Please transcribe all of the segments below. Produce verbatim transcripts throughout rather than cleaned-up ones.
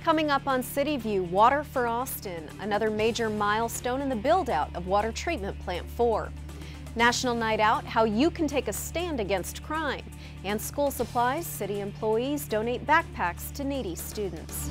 Coming up on City View, Water for Austin, another major milestone in the build-out of Water Treatment Plant four. National Night Out, how you can take a stand against crime. And school supplies, city employees donate backpacks to needy students.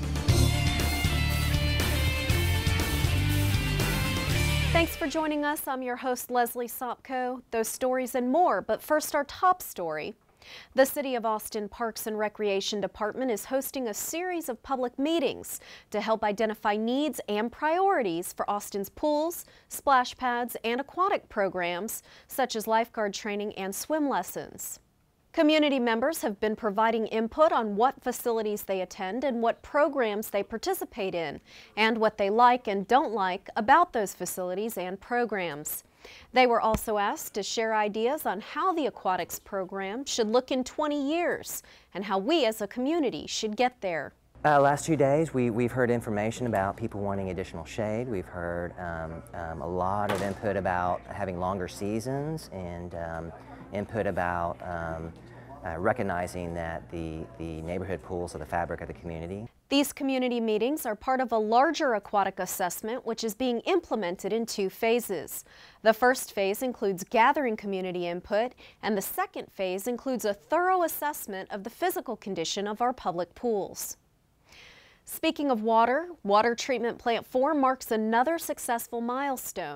Thanks for joining us. I'm your host, Leslie Sopko. Those stories and more, but first our top story. The City of Austin Parks and Recreation Department is hosting a series of public meetings to help identify needs and priorities for Austin's pools, splash pads, and aquatic programs, such as lifeguard training and swim lessons. Community members have been providing input on what facilities they attend and what programs they participate in, and what they like and don't like about those facilities and programs. They were also asked to share ideas on how the aquatics program should look in twenty years and how we as a community should get there. Uh, last two days we, we've heard information about people wanting additional shade. We've heard um, um, a lot of input about having longer seasons and um, input about um, uh, recognizing that the, the neighborhood pools are the fabric of the community. These community meetings are part of a larger aquatic assessment which is being implemented in two phases. The first phase includes gathering community input, and the second phase includes a thorough assessment of the physical condition of our public pools. Speaking of water, Water Treatment Plant four marks another successful milestone.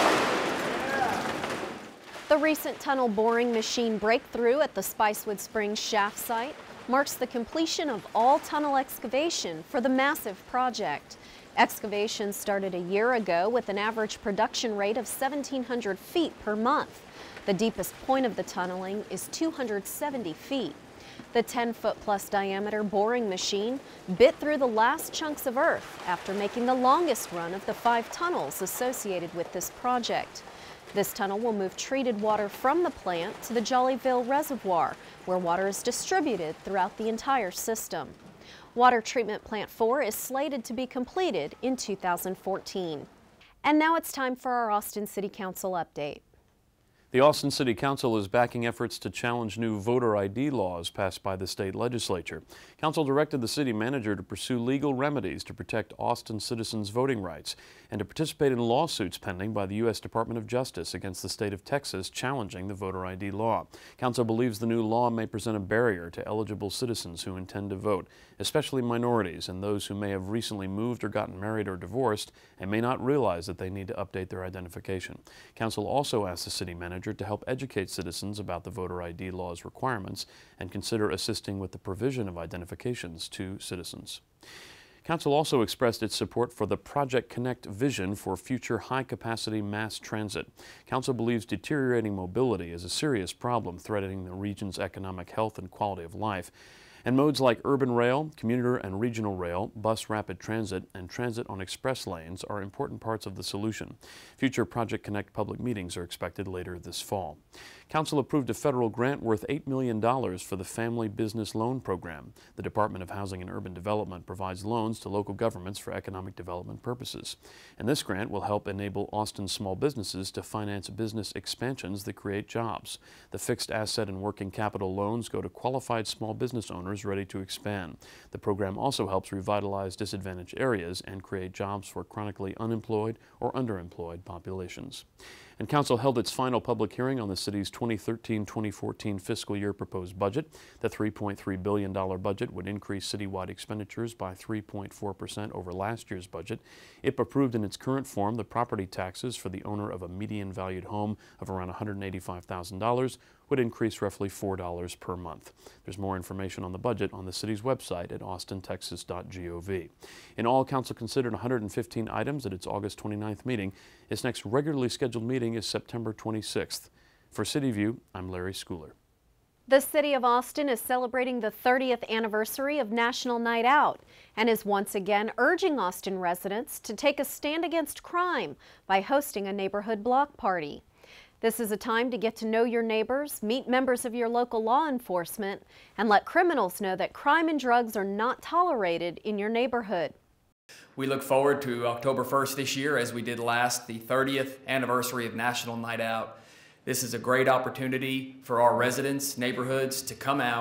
The recent tunnel boring machine breakthrough at the Spicewood Springs shaft site marks the completion of all tunnel excavation for the massive project. Excavation started a year ago with an average production rate of seventeen hundred feet per month. The deepest point of the tunneling is two hundred seventy feet. The ten foot plus diameter boring machine bit through the last chunks of earth after making the longest run of the five tunnels associated with this project. This tunnel will move treated water from the plant to the Jollyville Reservoir, where water is distributed throughout the entire system. Water Treatment Plant four is slated to be completed in two thousand fourteen. And now it's time for our Austin City Council update. The Austin City Council is backing efforts to challenge new voter I D laws passed by the state legislature. Council directed the city manager to pursue legal remedies to protect Austin citizens' voting rights and to participate in lawsuits pending by the U S Department of Justice against the state of Texas challenging the voter I D law. Council believes the new law may present a barrier to eligible citizens who intend to vote, especially minorities and those who may have recently moved or gotten married or divorced and may not realize that they need to update their identification. Council also asked the city manager to help educate citizens about the voter I D law's requirements and consider assisting with the provision of identifications to citizens. Council also expressed its support for the Project Connect vision for future high-capacity mass transit. Council believes deteriorating mobility is a serious problem threatening the region's economic health and quality of life. And modes like urban rail, commuter and regional rail, bus rapid transit, and transit on express lanes are important parts of the solution. Future Project Connect public meetings are expected later this fall. Council approved a federal grant worth eight million dollars for the Family Business Loan Program. The Department of Housing and Urban Development provides loans to local governments for economic development purposes. And this grant will help enable Austin's small businesses to finance business expansions that create jobs. The fixed asset and working capital loans go to qualified small business owners ready to expand. The program also helps revitalize disadvantaged areas and create jobs for chronically unemployed or underemployed populations. And Council held its final public hearing on the city's twenty thirteen twenty fourteen fiscal year proposed budget. The three point three billion dollar budget would increase citywide expenditures by three point four percent over last year's budget. If approved in its current form, the property taxes for the owner of a median valued home of around one hundred eighty-five thousand dollars would increase roughly four dollars per month. There's more information on the budget on the city's website at austin texas dot gov. In all, Council considered one hundred fifteen items at its August twenty-ninth meeting. Its next regularly scheduled meeting is September twenty-sixth. For City View, I'm Larry Schooler. The City of Austin is celebrating the thirtieth anniversary of National Night Out and is once again urging Austin residents to take a stand against crime by hosting a neighborhood block party. This is a time to get to know your neighbors, meet members of your local law enforcement, and let criminals know that crime and drugs are not tolerated in your neighborhood. We look forward to October first this year, as we did last, the thirtieth anniversary of National Night Out. This is a great opportunity for our residents, neighborhoods to come out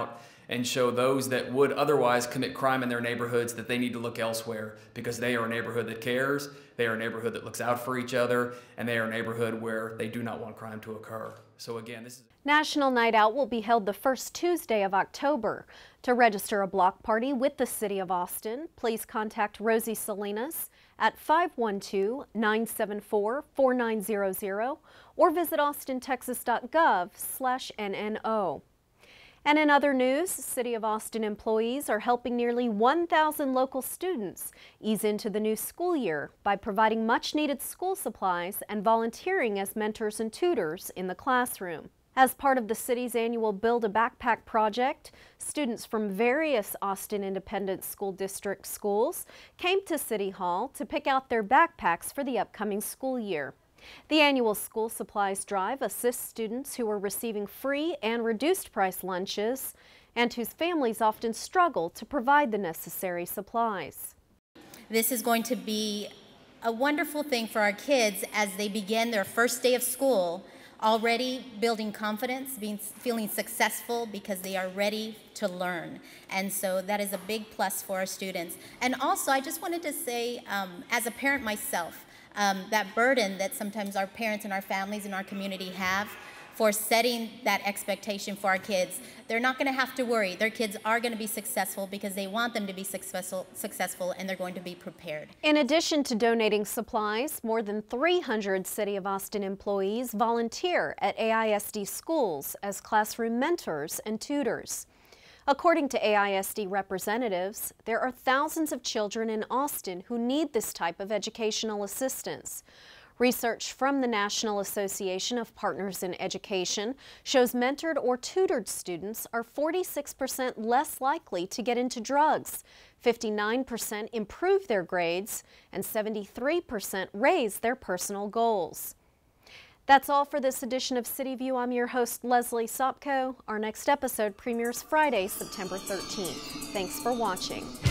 and show those that would otherwise commit crime in their neighborhoods that they need to look elsewhere, because they are a neighborhood that cares, they are a neighborhood that looks out for each other, and they are a neighborhood where they do not want crime to occur. So again, this is... National Night Out will be held the first Tuesday of October. To register a block party with the City of Austin, please contact Rosie Salinas at five one two, nine seven four, four nine zero zero or visit austin texas dot gov slash N N O. And in other news, City of Austin employees are helping nearly one thousand local students ease into the new school year by providing much-needed school supplies and volunteering as mentors and tutors in the classroom. As part of the city's annual Build a Backpack project, students from various Austin Independent School District schools came to City Hall to pick out their backpacks for the upcoming school year. The annual school supplies drive assists students who are receiving free and reduced price lunches and whose families often struggle to provide the necessary supplies. This is going to be a wonderful thing for our kids as they begin their first day of school, already building confidence, being, feeling successful because they are ready to learn. And so that is a big plus for our students. And also, I just wanted to say, um, as a parent myself, um, that burden that sometimes our parents and our families in our community have for setting that expectation for our kids, they're not going to have to worry. Their kids are going to be successful because they want them to be successful, successful, and they're going to be prepared. In addition to donating supplies, more than three hundred City of Austin employees volunteer at A I S D schools as classroom mentors and tutors. According to A I S D representatives, there are thousands of children in Austin who need this type of educational assistance. Research from the National Association of Partners in Education shows mentored or tutored students are forty-six percent less likely to get into drugs, fifty-nine percent improve their grades, and seventy-three percent raise their personal goals. That's all for this edition of City View. I'm your host, Leslie Sopko. Our next episode premieres Friday, September thirteenth. Thanks for watching.